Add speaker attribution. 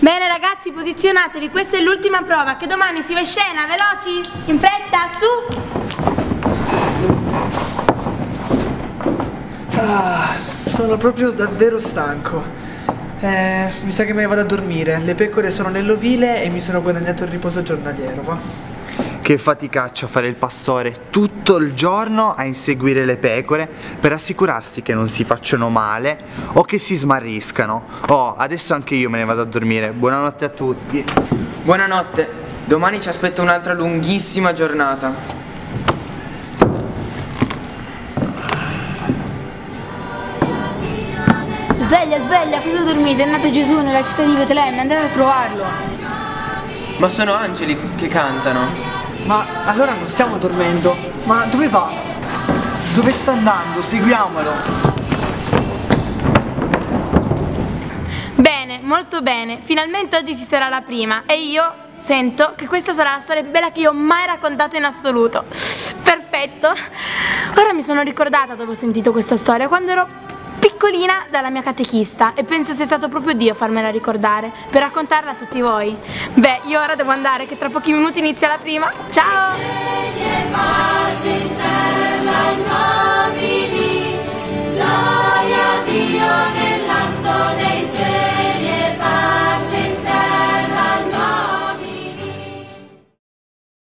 Speaker 1: Bene ragazzi, posizionatevi, questa è l'ultima prova, che domani si va in scena, veloci, in fretta, su!
Speaker 2: Sono proprio davvero stanco. Mi sa che me ne vado a dormire. Le pecore sono nell'ovile e mi sono guadagnato il riposo giornaliero, va?
Speaker 3: Che faticaccia fare il pastore tutto il giorno a inseguire le pecore per assicurarsi che non si facciano male o che si smarriscano. Oh, adesso anche io me ne vado a dormire. Buonanotte a tutti.
Speaker 4: Buonanotte. Domani ci aspetta un'altra lunghissima giornata.
Speaker 5: Sveglia, sveglia, cosa dormite? È nato Gesù nella città di Betlemme, andate a trovarlo.
Speaker 4: Ma sono angeli che cantano.
Speaker 2: Ma allora non stiamo dormendo. Ma dove va?
Speaker 3: Dove sta andando? Seguiamolo.
Speaker 1: Bene, molto bene, finalmente oggi ci sarà la prima e io sento che questa sarà la storia più bella che io ho mai raccontato in assoluto. Perfetto. Ora mi sono ricordata dove ho sentito questa storia, quando ero piccolina dalla mia catechista, e penso sia stato proprio Dio a farmela ricordare per raccontarla a tutti voi. Beh, io ora devo andare che tra pochi minuti inizia la prima. Ciao!